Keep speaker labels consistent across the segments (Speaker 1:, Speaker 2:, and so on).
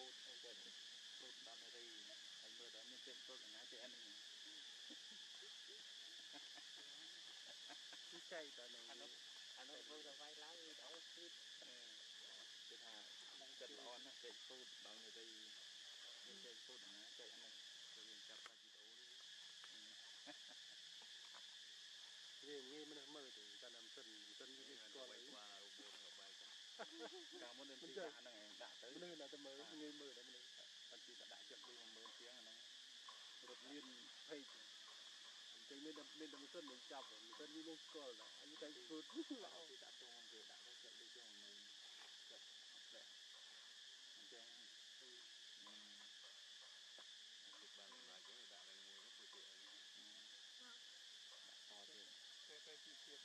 Speaker 1: food hay chơi food đam mê đi anh mơ đó mình chơi food là nói chơi anh
Speaker 2: cứ chay tại này
Speaker 1: anh nói food là vai lá đi đó food cái thà chật lon á chơi food đam mê đi mình chơi food là nói chơi anh này rồi mình chặt ra video đi
Speaker 2: nghe mình mơ thì ta làm sân như thế qua lấy
Speaker 1: qua buồn ở bài cả một đêm thì đã này đã tới
Speaker 2: nơi là ta mơ nghe mơ đấy mình
Speaker 1: phần thì đã chậm đi một tiếng là
Speaker 2: đột nhiên hay cái bên đầm sân mình chọc mình sân như thế qua là anh cái phút
Speaker 1: lão thì đã tung về đã có chậm đi cho mình chậm đẹp ok chụp bằng vài cái đã là ngồi rất là chuyện đã to tiền
Speaker 2: cái chi tiết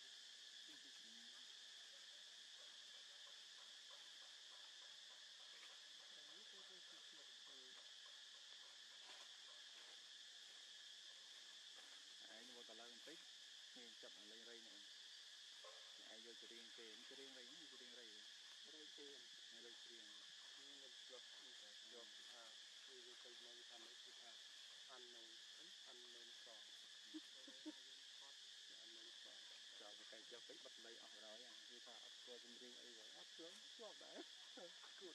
Speaker 1: ai mua cả lần tích nhìn chậm lên đây này ai vô cái riêng đây đây tiền đây tiền
Speaker 2: mình chụp như cái mình làm cái gì ăn lên sò
Speaker 1: chào một cái cho bích bật lấy ở đó nha như thà coi trên riêng ấy rồi
Speaker 2: áp xuống chọc đấy cụt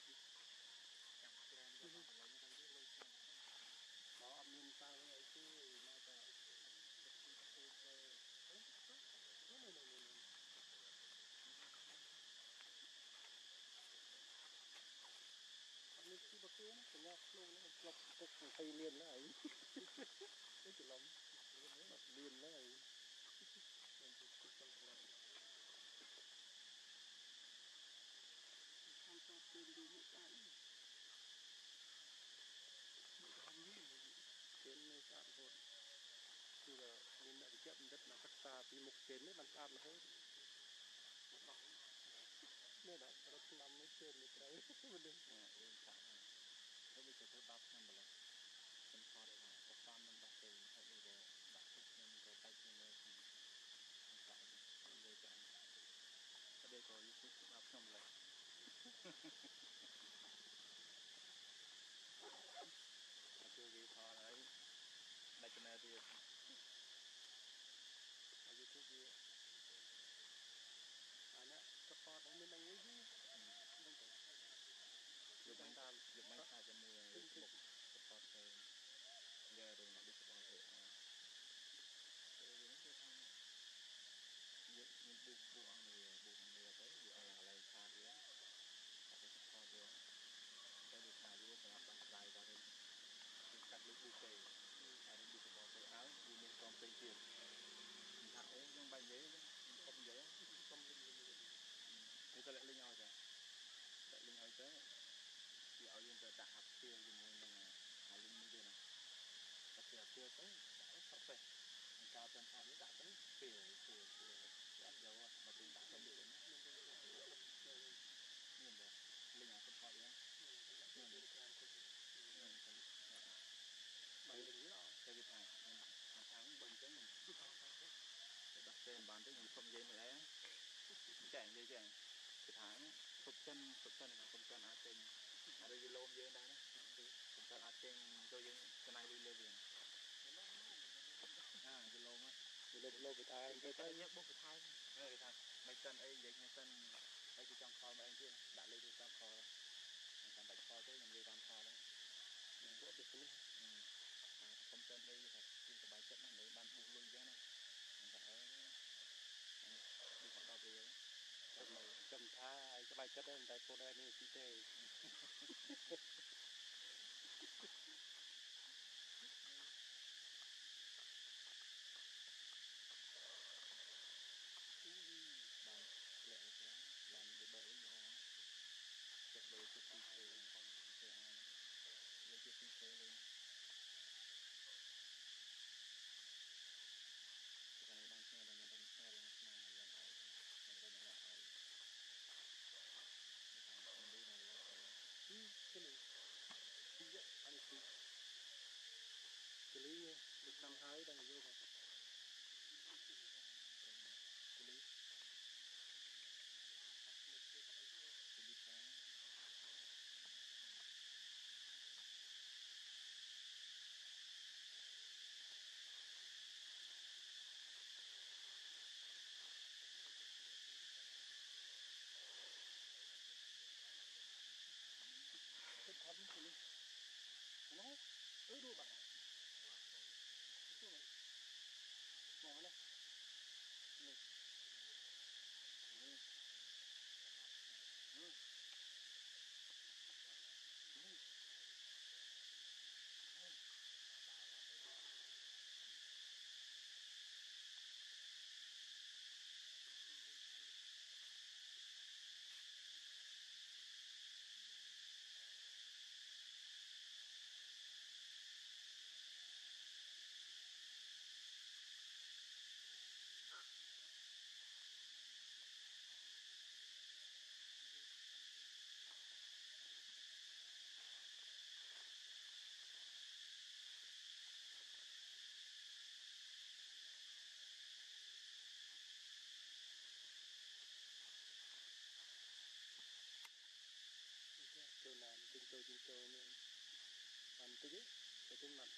Speaker 2: đó ăn lên sao cái ấy chứ mà ta ăn cái bạc kia nó cũng ngọt luôn nó ngọt cục thay liền nó ấy cái chỉ lắm bạc liền nó ấy không cho tiền đi mỗi cái tiền này cạn hồn bây giờ nên lại chậm đất là cắt xa thì một trên đấy bằng cạn là hết nên là nó nằm ở trên một cái mình đừng
Speaker 1: nếu bây giờ tôi đọc năm rồi mình khó để có con mình đọc tiền hay bây giờ đọc được nên có tay mình lên thì tại đây cho anh ở đây có YouTube đọc năm rồi chưa ghi thò đấy đây cho nên thì
Speaker 2: ở YouTube gì nè support ở bên đây ấy chứ
Speaker 1: giúp bánh ta cho mua một support thêm giờ rồi lại đi support thêm những buộc ăn người tới buộc là lại xa đi á có cái support luôn cái việc nào luôn là bạn dài ra đây cắt lúc buộc kề đi support thêm áo đi lên con tây tiền thảo những bài giấy không giấy
Speaker 2: không
Speaker 1: thì ta lại lên nhau kìa lại lên nhau tới thì ở bên đặt hạt kia dùng mình là linh như thế này đặt kia tới đã sắp về cao trên thang đã tới phìa ăn dầu mà tôi đã không được nhìn được linh nào không khỏi đấy
Speaker 2: bằng linh đó
Speaker 1: cái việc này tháng bên chứ mình đặt trên bán tới mình không dây mà lấy chạy dây chạy cái tháng phục chân là không chân ở trên ở đây lôm dưới đây đó không chân ở trên tôi dưới cái này đi lên liền cái lôm á
Speaker 2: lô bị tai
Speaker 1: cái tay nhấc bốc cái thai mấy chân ấy vậy mấy chân đây cái trong kho mấy anh chứ đã lấy trong kho mình còn đặt kho tới mình đi làm kho đấy
Speaker 2: mình có được không
Speaker 1: không chân đây thật khi cái bài chất này để ban buông luôn ra này mình phải đi khoảng bao nhiêu
Speaker 2: cầm tha cái bài chất đấy người ta cô đây như chị tê
Speaker 1: bàn lẹ quá bàn để đợi nhỏ chặt đôi chút tí xế không xế ai lấy chút tí xế lên cái này đang xe là nhà đang xe là mà nhà ở mình có nhà ở mình đi này là
Speaker 2: cái này chính châu nữa ăn tí cái tiếng mặt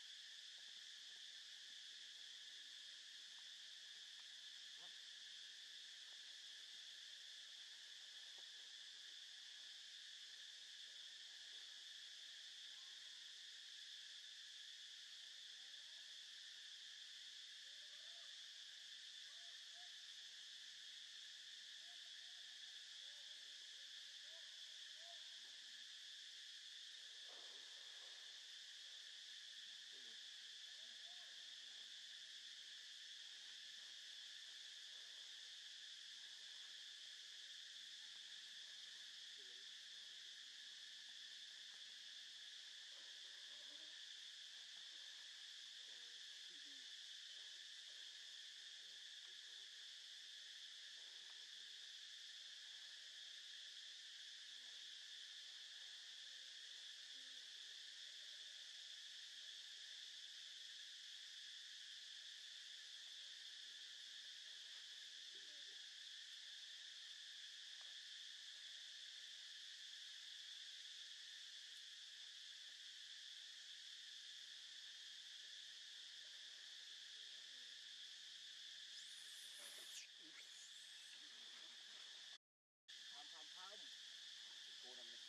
Speaker 1: thơm cô nằm đi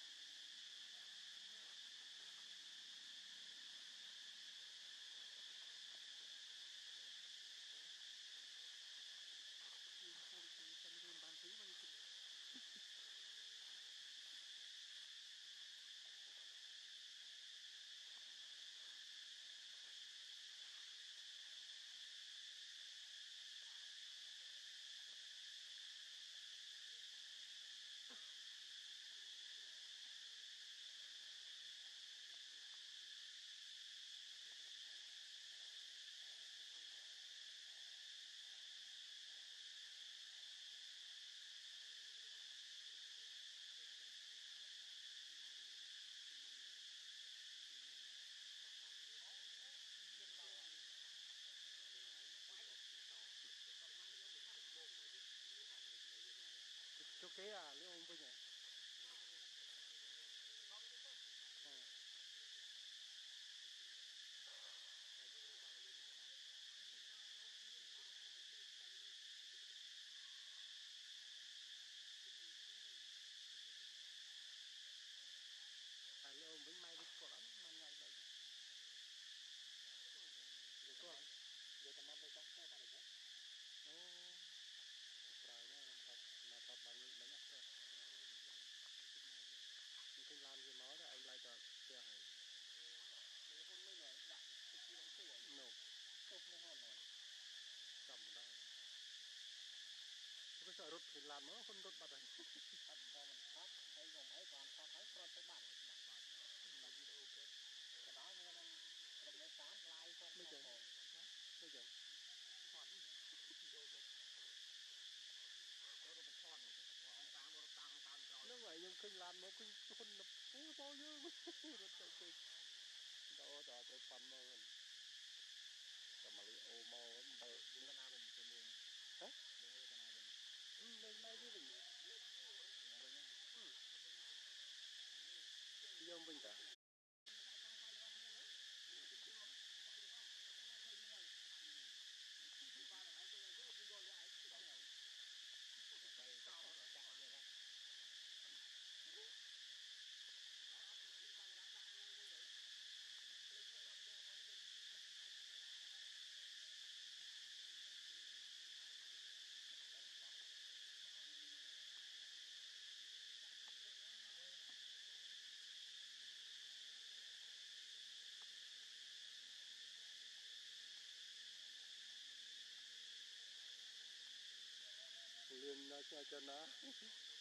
Speaker 1: bàn thứ bao nhiêu
Speaker 2: chỗ kế à lấy ông với nhỉ lấy ông với mai đi có lắm mai ngày đấy được không
Speaker 1: giờ tầm năm đây trong xe ta được đấy
Speaker 2: trời nó mà thật bằng những bánh thôi nhưng không làm gì máu đó anh lại cho tiền này
Speaker 1: mình hôn mấy người đại thực sự sủi
Speaker 2: no
Speaker 1: không mấy hòn rồi
Speaker 2: cầm đó cái sợ rút thì làm nó không rút bật rồi
Speaker 1: thật cho mình phát hay còn mấy còn phát thấy con tới bạn cái đó như đang trong mấy tám like con
Speaker 2: mấy chừng mấy chừng
Speaker 1: hòn
Speaker 2: nó vậy nhưng khi làm nó cứ không nó cú bao nhiêu rút chạy kì đó cho tôi phân mà mình cầm mà lấy ô màu lắm bờ
Speaker 1: đi cái nào mình cho mình
Speaker 2: hả
Speaker 1: để cái nào mình
Speaker 2: đây mai cái gì vô mình cả liền nó cho nó